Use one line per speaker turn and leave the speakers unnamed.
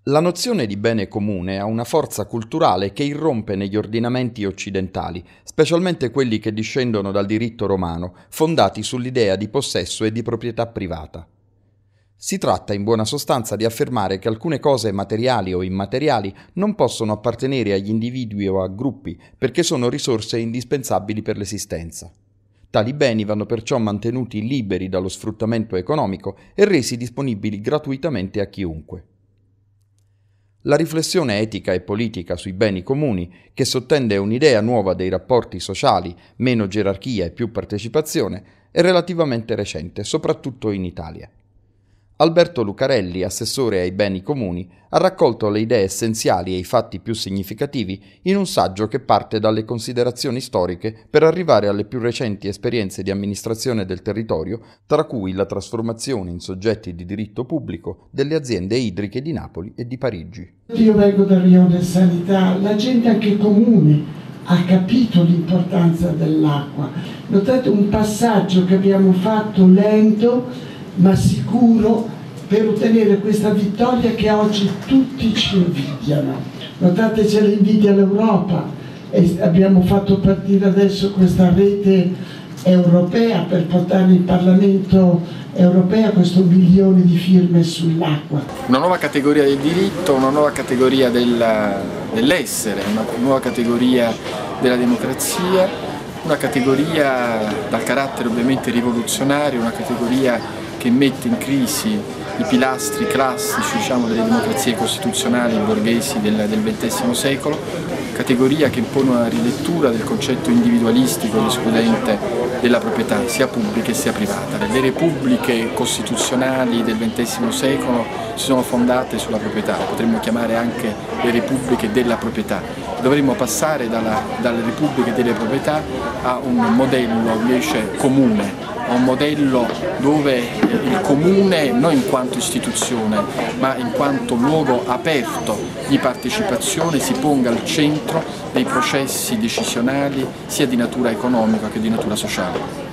La nozione di bene comune ha una forza culturale che irrompe negli ordinamenti occidentali, specialmente quelli che discendono dal diritto romano, fondati sull'idea di possesso e di proprietà privata. Si tratta in buona sostanza di affermare che alcune cose materiali o immateriali non possono appartenere agli individui o a gruppi perché sono risorse indispensabili per l'esistenza. Tali beni vanno perciò mantenuti liberi dallo sfruttamento economico e resi disponibili gratuitamente a chiunque. La riflessione etica e politica sui beni comuni, che sottende un'idea nuova dei rapporti sociali, meno gerarchia e più partecipazione, è relativamente recente, soprattutto in Italia. Alberto Lucarelli, assessore ai beni comuni, ha raccolto le idee essenziali e i fatti più significativi in un saggio che parte dalle considerazioni storiche per arrivare alle più recenti esperienze di amministrazione del territorio, tra cui la trasformazione in soggetti di diritto pubblico delle aziende idriche di Napoli e di Parigi.
Io vengo dal Rione Sanità, la gente anche comune ha capito l'importanza dell'acqua. Notate un passaggio che abbiamo fatto lento ma sicuro per ottenere questa vittoria che oggi tutti ci invidiano. Notate, ce l'invidia l'Europa e abbiamo fatto partire adesso questa rete europea per portare in Parlamento europeo questo 1 milione di firme sull'acqua.
Una nuova categoria del diritto, una nuova categoria dell'essere, una nuova categoria della democrazia, una categoria dal carattere ovviamente rivoluzionario, una categoria che mette in crisi i pilastri classici, delle democrazie costituzionali borghesi del XX secolo, categoria che impone una rilettura del concetto individualistico ed escludente della proprietà, sia pubblica sia privata. Le repubbliche costituzionali del XX secolo si sono fondate sulla proprietà, potremmo chiamare anche le repubbliche della proprietà. Dovremmo passare dalle repubbliche delle proprietà a un modello invece comune, a un modello dove il comune, non in quanto istituzione, ma in quanto luogo aperto di partecipazione, si ponga al centro dei processi decisionali sia di natura economica che di natura sociale.